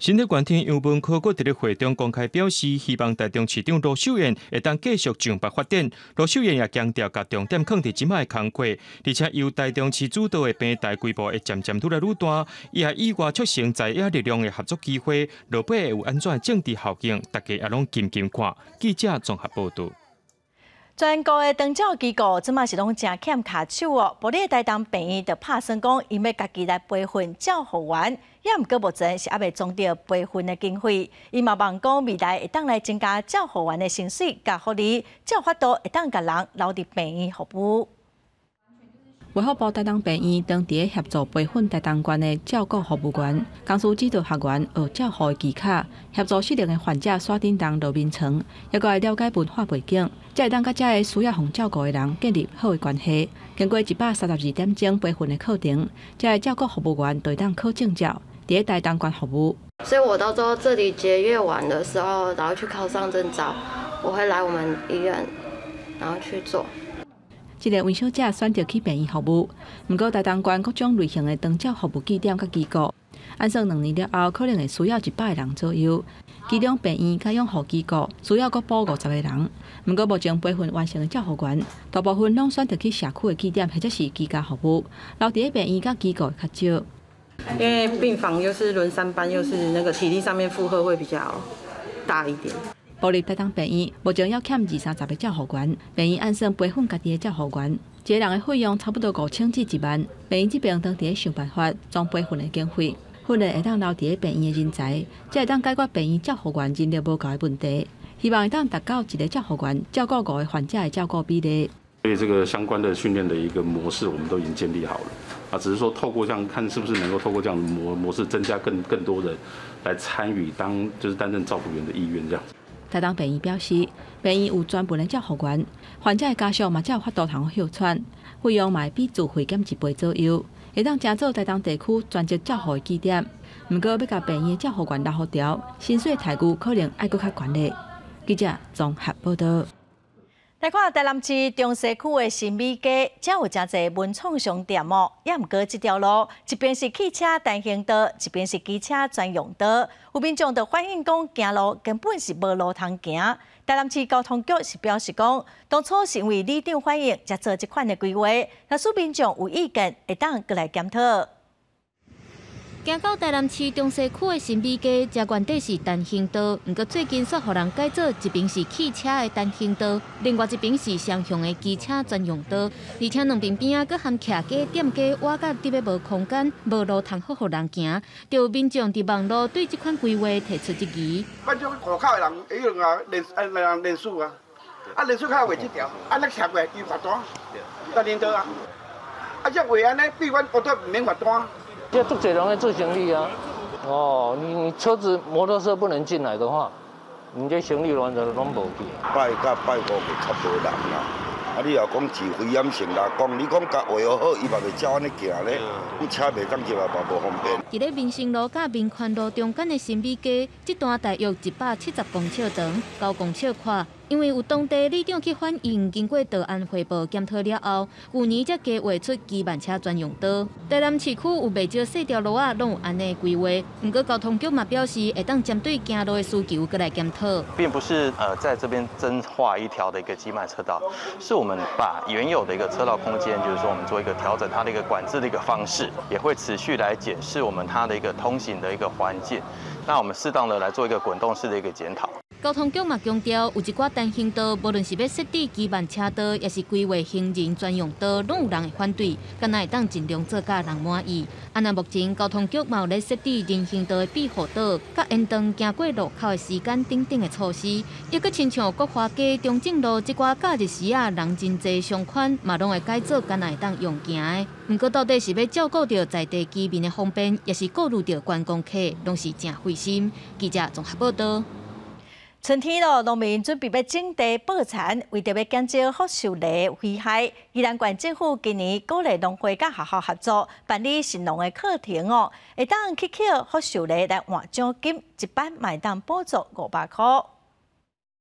新的县长杨文科佫伫咧会中公开表示，希望台中市长罗秀燕会当继续上北发展。罗秀燕也强调，甲重点放伫即卖工课，而且由台中市主导的平台规模会渐渐愈来愈大，伊也意外促成在野力量的合作机会，落尾会有安怎的政治效应，大家也拢静静看。记者综合报道。 全国的长照机构即嘛是拢真欠卡手哦，玻璃台东病院就拍算讲，因要家己来培训照护员，也毋过目前是还未装到培训的经费。伊嘛望讲未来会当来增加照护员的薪水，甲福利，才有法度会当甲人留伫病院服务。 卫福部台东病院当伫协助培训台东县的照顾服务员、公司指导学员学照护的技巧，协助适龄的患者刷叮当路面床，也个会了解文化背景，才会当甲遮个需要互照顾的人建立好的关系。经过132点钟培训的课程，遮个照顾服务员就会当考证照，伫台东县服务。 所以我到时候这里结业完的时候，然后去考上证照，我会来我们医院，然后去做。 这个维修者选择去病院服务，不过台东县各种类型的长照服务据点甲机构，按算2年了后，可能会需要100个人左右。其中病院甲养护机构需要搁补50个人。不过目前培训完成的照护员，大部分拢选择去社区的据点或者是居家服务，留伫病院甲机构较少。 因为病房又是轮3班，又是那个体力上面负荷会比较大一点。 部立台东病院目前要欠230个照护员，病院按算培训家己的照护员，一个人的费用差不多5000至1万。病院这边当伫想办法装培训的经费，训练会当留伫病院的人才，才会当解决病院照护员人力无够的问题。希望会当达到一个照护员照顾5个患者的照顾比例。 所以这个相关的训练的一个模式，我们都已经建立好了。只是说透过这样看是不是能够透过这样的模式，增加更多人来参与担任照护员的意愿这样子。 台东病院表示，病院有专门的照护员，患者的家属嘛才有法度通休喘，费用嘛比自费减1倍左右，会当加做台东地区专职照护的据点。不过要甲病院的照护员拉好调，薪水待遇可能爱搁较悬嘞。记者综合报道。 来看台南市中西区的新美街，遮有真侪文创商店哦。也毋过这条路，一边是汽车单行道，一边是机车专用道。有民众就反映讲，行路根本是无路通行。台南市交通局是表示讲，当初是因为里长反映，才做这款的规划。若是民众有意见，会当过来检讨。 行到台南市中西区的新美街，遮原底是单行道，不过最近煞互人改做一边是汽车的单行道，另外一边是双向的机车专用道，而且两边边啊，佮含徛街、店街，挖甲特别无空间，无路通好互人行，就有民众伫网络对这款规划提出质疑。 反正户口的人会用啊，人数啊，人数较画这条，咱徛过伊罚单，单行道啊，这画安尼，比阮我都唔免罚单。 要做这人在做生意啊！哦，你车子、摩托车不能进来的话，你这生意乱就拢无去。 拜甲拜五个较无人啦，你又讲自危险性啦，讲你讲甲画好，伊嘛袂照安尼行咧，你车袂当入来嘛无方便。 伫咧民生路甲民权路中间的新美街，这段大约170公尺长，9公尺宽。因为有当地里长去反映，经过道安汇报检讨了后，去年才加划出机慢车专用道。台南市区有袂少细条路啊，拢有安尼规划。不过交通局嘛表示，会当针对行路的需求过来检讨。 并不是在这边增画一条的一个机慢车道，是我们把原有的一个车道空间，就是说我们做一个调整它的一个管制的一个方式，也会持续来检视我们它的一个通行的一个环境。那我们适当的来做一个滚动式的一个检讨。 交通局嘛强调，有一寡单行道，无论是要设置机慢车道，也是规划行人专用道，拢有人会反对，敢若会当尽量做甲人满意。那目前交通局嘛有咧设置人行道的庇护道，甲延长行过路口的时间等等的措施，也佮亲像国华街、中正路这寡假日时啊人真济上款，嘛拢会改做敢若会当用行的。不过到底是要照顾到在地居民的方便，也是顾虑到观光客，拢是真费心。记者综合报道。 春天咯，农民准备要种地保产，为着要减少福寿梨危害，宜兰县政府今年鼓励农会甲学校合作办理神农的课程哦，会当去捡福寿梨来换奖金，一班买当补助500块。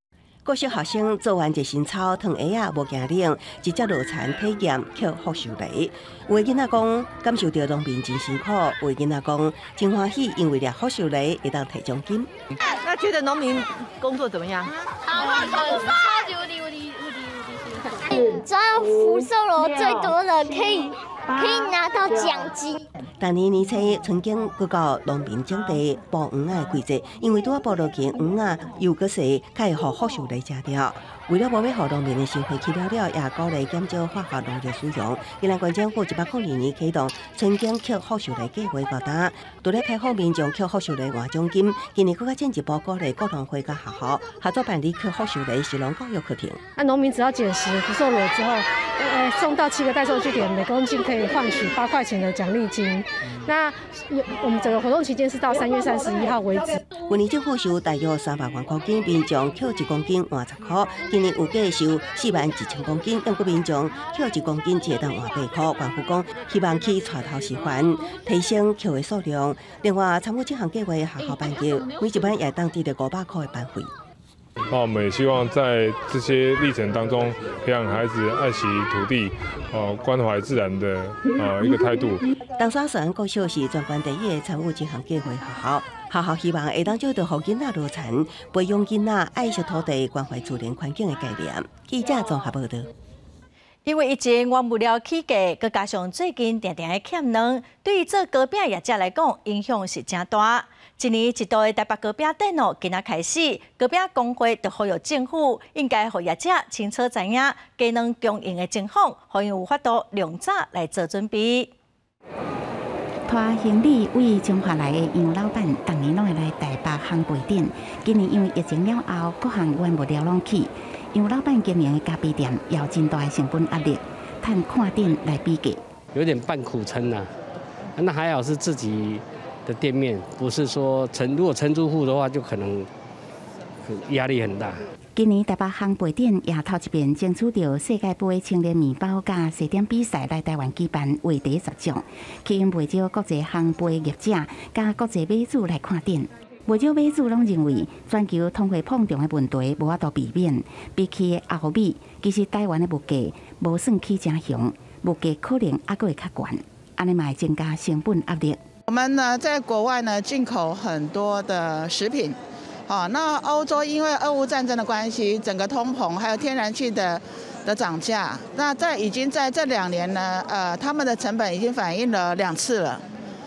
各小学生做完一身草，烫鞋啊无惊冷，直接落田体验捡福寿梨。有的囡仔讲感受到农民真辛苦，有的囡仔讲真欢喜，因为掠福寿梨会当摕奖金。 那觉得农民工作怎么样？ 超级无敌！抓到福寿螺最多的可以拿到奖金。 逐年年初，春景搁到农民种地捕鱼仔的季节，因为拄啊捕落去鱼仔又搁细，较会互福寿梨食掉。为了无要互农民的生活起了，也鼓励减少化学农药使用。宜兰县政府102年启动春景捡福寿梨计划高达，除了开放民众捡福寿梨换奖金，今年搁较进一步鼓励各农会甲学校合作办理捡福寿梨食农教育课程。 农民只要捡拾福寿螺之后，送到7个代收据点，每公斤可以换取8块钱的奖励金。那我们整个活动期间是到3月31号为止。 今年政府收大约300万公斤，民众捡1公斤换10块。今年有计收41000公斤，用过民众捡1公斤只会当换8块。官府讲希望去带头示范，提升捡的数量。另外，参与这项计划的学校班级，每一班也当得到500块的班费。 我们也希望在这些历程当中，培养孩子爱惜土地、关怀自然的一个态度。 东沙县国小是全县第一个参与这项计划学校希望会当做到，让囡仔落田，培养囡仔爱惜土地、关怀自然环境的概念。记者综合报道。 因为疫情原物料起价，佮加上最近常常的欠粮，对于做糕饼业者来讲，影响是真大。一年一度的台北糕饼展今仔开始，糕饼工会就呼吁政府应该让业者清楚知影鸡卵供应的情况，互因有法度量早来做准备。 拖行李为中华来的杨老板，逐年拢会来台北烘焙店。今年因为疫情了后，各项原物料拢起，杨老板经营的咖啡店也有真大的成本压力，趁看店来比价， 有点半苦撑啊。那还好是自己的店面，不是说如果承租户的话，就可能压力很大。 今年台北烘焙店也头一遍争取到世界杯青年面包甲西点比赛来台湾举办，话题10奖，吸引不少国际烘焙业者甲国际买主来看店。不少买主拢认为，全球通货膨胀的问题无法度避免。比起欧美，其实台湾的物价无算起真凶，物价可能还佫会较悬，安尼嘛会增加成本压力。 我们呢，在国外呢进口很多的食品。那欧洲因为俄乌战争的关系，整个通膨还有天然气的涨价，那已经在这2年呢，他们的成本已经反映了2次了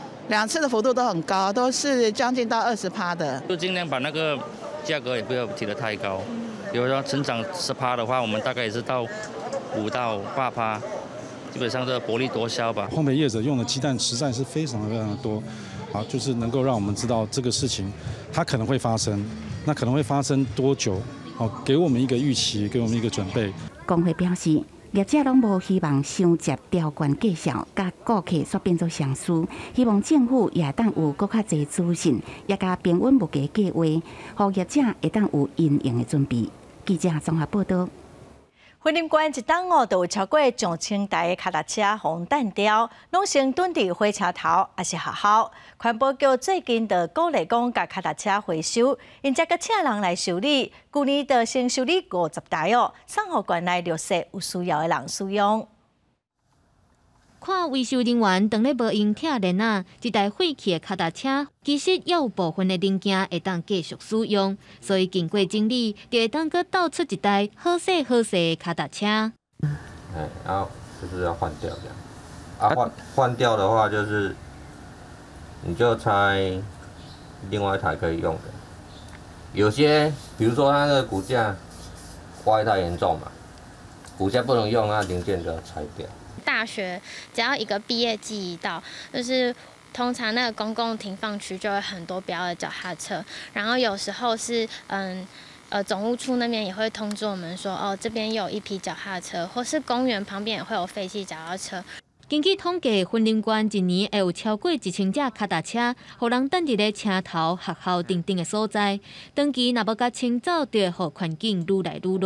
，2次的幅度都很高，都是将近到20%的。 就尽量把那个价格也不要提得太高，比如说成长10%的话，我们大概也是到5到8%，基本上这薄利多销吧。 烘焙业者用的鸡蛋实在是非常的多。就是能够让我们知道这个事情它可能会发生，那可能会发生多久？给我们一个预期，给我们一个准备。 工会表示，业者拢无希望伤接条款介绍，甲顾客煞变做相似，希望政府也当有更较侪资讯，也甲平稳物价计划，让业者会当有因应的准备。记者综合报道。 婚姻馆一档都有超过2000台的脚踏车红弹掉，拢先蹲伫火车头，也是学校。环保局最近就鼓励讲，甲脚踏车回收，因则个请人来修理。去年就先修理50台哦，送互馆内60有需要的人使用。 看维修人员当咧无用拆链啊，一台废弃的脚踏车，其实也有部分的零件会当继续使用，所以经过整理，就会当搁倒出一台好势的脚踏车。 然后就是要换掉这样。换掉的话，就是你就拆另外一台可以用的。有些，比如说它的骨架坏太严重嘛，骨架不能用，那零件就要拆掉。 大学只要一个毕业季一到，就是通常那个公共停放区就会很多标的脚踏车，然后有时候是总务处那边也会通知我们说，这边有一批脚踏车，或是公园旁边也会有废弃脚踏车。 根据统计，婚林馆一年会有超过1000架脚踏车，互人等伫咧车头、学校等等的所在。长期若要甲清走，就会互环境愈来愈乱。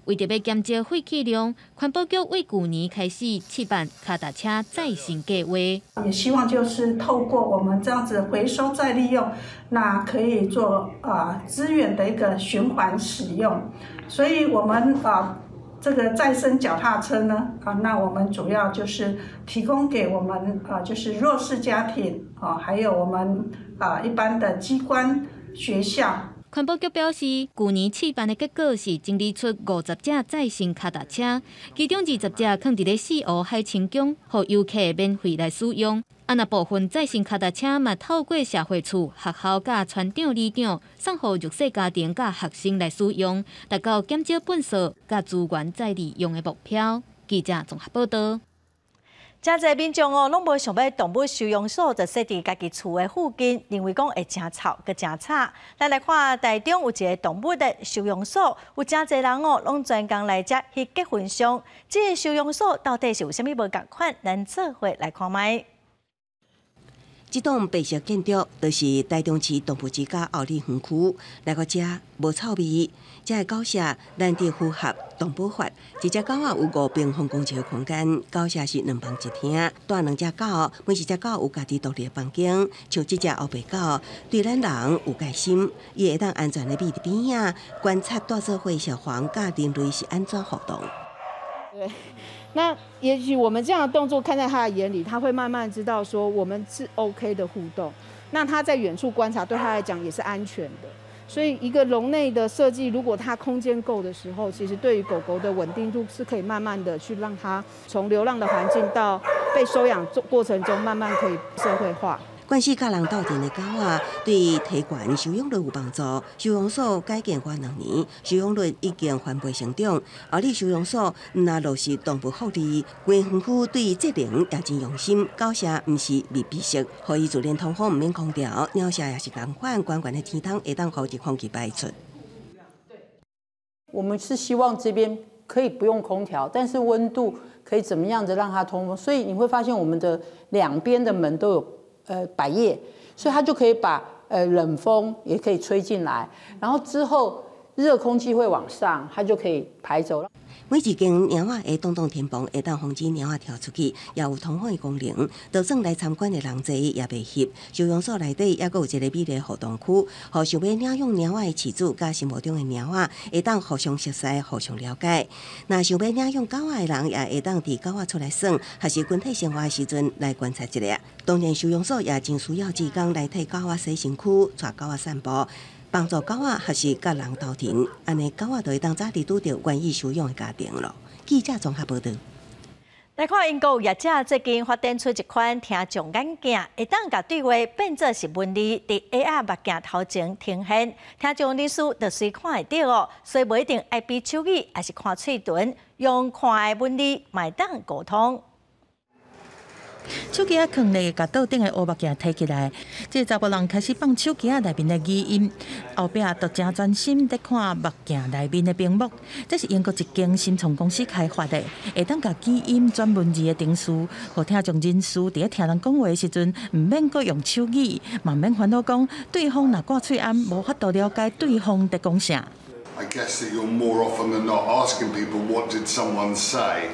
为着要减少废气量，环保局为去年开始试办脚踏车再生计划。 也希望就是透过我们这样子回收再利用，那可以做资源的一个循环使用。所以我们这个再生脚踏车呢，那我们主要就是提供给我们就是弱势家庭还有我们一般的机关、学校。 环保局表示，去年试办的结果是整理出50架再生脚踏车，其中20架放伫咧四湖海清宫，予游客免费来使用。那部分再生脚踏车嘛，透过社会处、学校甲村长、里长送予弱势家庭甲学生来使用，达到减少粪扫甲资源再利用的目标。记者综合报道。 真侪民众拢无想要动物收容所，就设伫家己厝的附近，认为讲会真吵，佮真吵。咱来看台中有一个动物的收容所，有真侪人拢专工来遮翕结婚相。这个收容所到底是有啥物无共款？咱做伙来看卖。 这栋白色建筑就是台中市动物之家后里园区，来到遮无臭味，遮的狗舍咱得符合动保法。一只狗有5平方公尺的空间，狗舍是2房1厅，带2只狗，每一只狗有家己独立的房间。像这只黑白狗，对咱人有戒心，伊会当安全的秘伫边仔，观察大社会小黄甲人类是安怎互动。 对。那也许我们这样的动作看在他的眼里，他会慢慢知道说我们是 OK 的互动。那他在远处观察，对他来讲也是安全的。所以一个笼内的设计，如果它空间够的时候，其实对于狗狗的稳定度是可以慢慢的去让它从流浪的环境到被收养过程中，慢慢可以社会化。 关系甲人斗阵的狗仔，对提悬收容率有帮助。收容所改建过2年，收容率已经翻倍成长。后里收容所若落实动物福利，规园区对责任也真用心。狗舍毋是密闭式，可以自然通风，毋免空调。鸟舍也是同款，悬悬的天窗会当防止空气排出。 我们是希望这边可以不用空调，但是温度可以怎么样的让它通风。所以你会发现我们的2边的门都有百叶，所以它就可以把冷风也可以吹进来，然后之后热空气会往上，它就可以排走了。 每一间猫仔的洞天棚会当防止猫仔跳出去，也有通风的功能。就算来参观的人侪也袂翕。收容所内底也阁有一个美丽活动区，互想要领养猫仔的饲主甲心目中的猫仔会当互相熟悉、互相了解。那想要领养狗仔的人也会当伫狗仔出来耍，还是群体生活的时阵来观察一下。当然，收容所也真需要志工来替狗仔洗身躯、带狗仔散步。帮助狗仔还是甲人斗阵，安尼狗仔就会当早日拄到愿意收养的家庭咯。记者综合报道。 来看英国业者最近发展出一款听障眼镜，会当甲对话变作是文字，伫 AR 目镜头前呈现，听障人士就随看会到哦，所以不一定爱比手语，还是看嘴唇，用看的文字嘛会当沟通。 手机啊，放咧甲桌顶的乌目镜摕起来，这查甫人开始放手机啊内面的语音，后壁就真专心在看目镜内面的屏幕。这是英国一间新创公司开发的，会当甲语音转文字的程序，互听障人士伫咧听人讲话的时阵，唔免阁用手语，嘛免烦恼讲对方若挂喙暗，无法度了解对方在讲啥。 I guess that you're more often than not asking people what did someone say,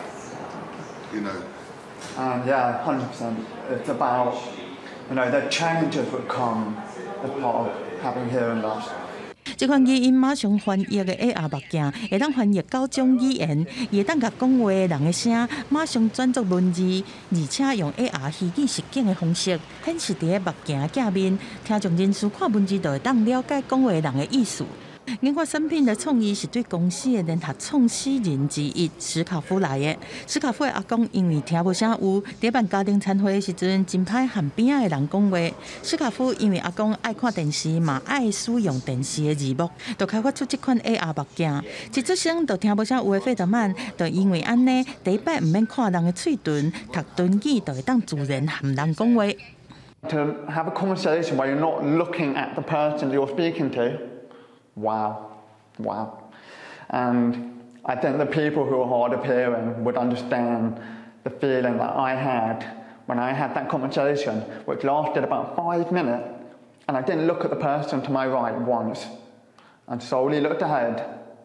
you know. Yeah, 100%. It's about, the challenges that come as part of having hearing loss. 这款语音马上翻译的 AR 目镜，会当翻译9种语言，会当甲讲话的人的声马上转作文字，而且用 AR 虚拟实景的方式显示伫目镜镜面，听障人士看文字就会当了解讲话的人的意思。研发产品的创意是对公司的联合创始人之一史卡夫来的。史卡夫的阿公因为听无啥有，伫办家庭餐会的时阵，真歹和边仔的人讲话。史卡夫因为阿公爱看电视嘛，爱使用电视的字幕，就开发出这款 AR 目镜。一出生就听无啥有的费德曼，就因为安尼，第一摆唔免看人的嘴唇，读唇语就会当自然和人讲话。 To have a conversation where you're not looking at the person that you're speaking to. Wow. And I think the people who are hard of hearing would understand the feeling that I had when I had that conversation, which lasted about 5 minutes, and I didn't look at the person to my right once, and solely looked ahead,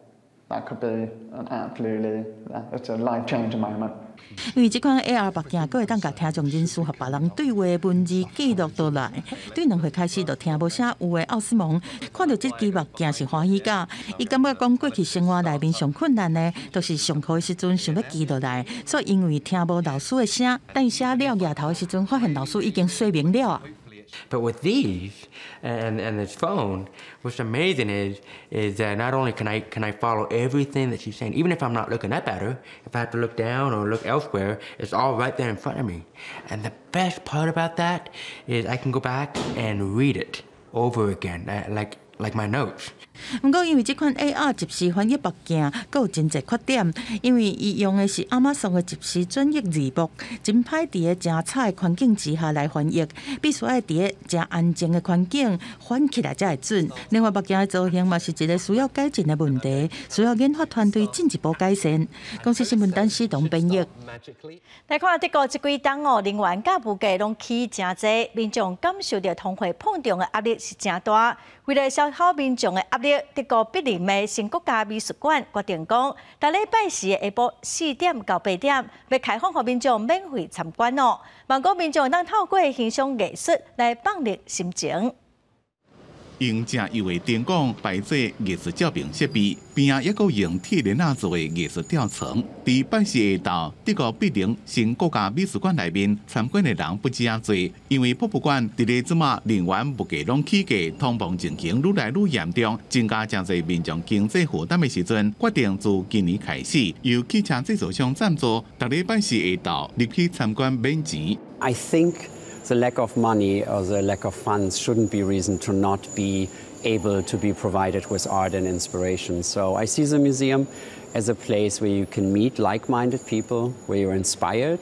that could be an absolutely, it's a life-changing moment. 因为这款 AR 目镜，佫会当甲听众人士和别人对话的文字记录倒来。对2岁开始就听无啥有的奥斯蒙，看到这支目镜是欢喜甲。伊感觉讲过去生活内面上困难的，都是上课的时阵想要记落来，所以因为听无老师的声，等写了额头的时阵，发现老师已经说明了啊。 But with these and this phone, what's amazing is that not only can I follow everything that she's saying, even if I'm not looking up at her, if I have to look down or look elsewhere, it's all right there in front of me. And the best part about that is I can go back and read it over again, like my notes. 不过，因为这款 AR 即时翻译目镜，佫有真侪缺点。因为伊用的是亚马逊的即时转译字幕，真歹伫个真差的环境之下来翻译，必须要伫个真安静的环境翻起来才会准。另外，目镜的造型嘛是一个需要改进的问题，需要研发团队进一步改善。公司新闻单系统编译。 来看德国这几档哦，人员甲物价拢起真侪，民众感受到通货膨胀的压力是真大。为了消耗民众的压力，德国柏林的新国家美术馆决定讲，下礼拜四下晡4点到8点，要开放给民众免费参观哦。望讲民众当透过欣赏艺术来放松心情。 用正优的灯光摆做艺术照明设备，边仔抑阁用铁链仔做的艺术吊床。伫拜四下昼，德国柏林新国家美术馆内面参观的人不止啊多，因为博物馆伫咧即马人员物价拢起价，通膨情形愈来愈严重，增加真侪民众经济负担的时阵，决定自今年开始由汽车制造商赞助，逐礼拜四下昼入去参观免钱。 I think the lack of money or the lack of funds shouldn't be reason to not be able to be provided with art and inspiration. So I see the museum as a place where you can meet like-minded people, where you're inspired,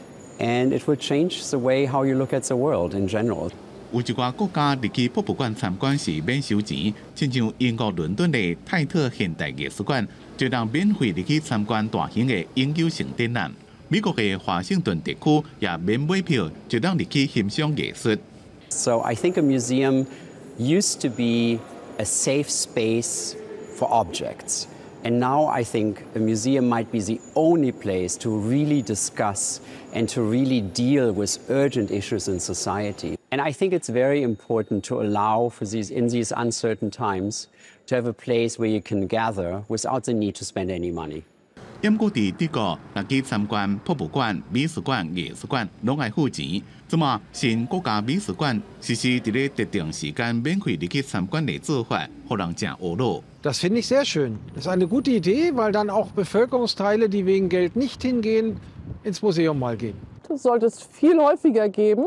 and it will change the way how you look at the world in general. 有一寡国家入去博物馆参观是免收钱，亲像英国伦敦的泰特现代艺术馆，就让免费入去参观大型的永久性展览。 美国的华盛顿地区也免买票，就当入去欣赏艺术。 So I think a museum used to be a safe space for objects, and now I think a museum might be the only place to really discuss and to really deal with urgent issues in society. And I think it's very important to allow for in these uncertain times to have a place where you can gather without the need to spend any money. 因过伫德国，若去参观博物馆、美术馆、艺术馆，拢爱付钱。即马新国家美术馆实施伫咧特定时间免费入去参观的做法，互人真学乐。 Das finde ich sehr schön. Das ist eine gute Idee, weil dann auch Bevölkerungsteile, die wegen Geld nicht hingehen, ins Museum mal gehen. Das sollte es viel häufiger geben.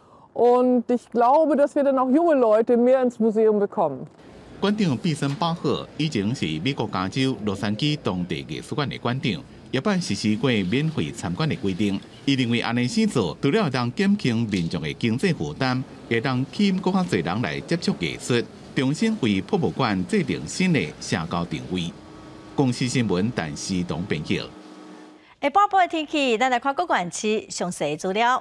Und ich glaube, dass wir dann auch junge Leute mehr ins Museum bekommen. 馆长毕森巴赫以前是美国加州洛杉矶当地艺术馆的馆长，也办实施过免费参观的规定。伊认为安尼先做，除了会当减轻民众的经济负担，也当吸引更较侪人来接触艺术，重新为博物馆制定新的社交定位。公司新闻陈思彤编辑。 下半部的天气，咱来看各县市详细资料。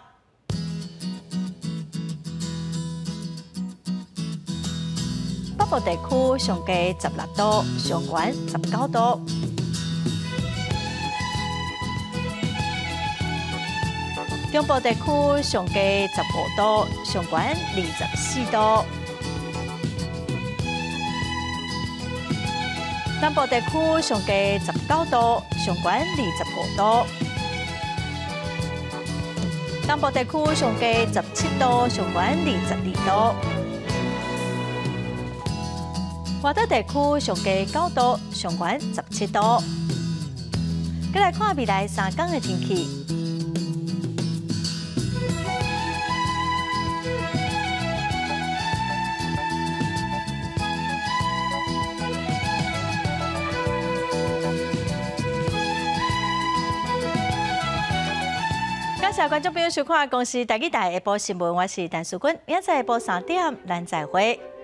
北部地区上低16度，上悬19度；中部地区上低15度，上悬24度；南部地区上低19度，上悬25度；东部地区上低17度，上悬22度。 华东地区上低9度，上悬17度。再来看未来3天的天气。感谢观众朋友收看《公司台语台下晡新闻》，我是陈淑君，明仔下晡3点，咱再会。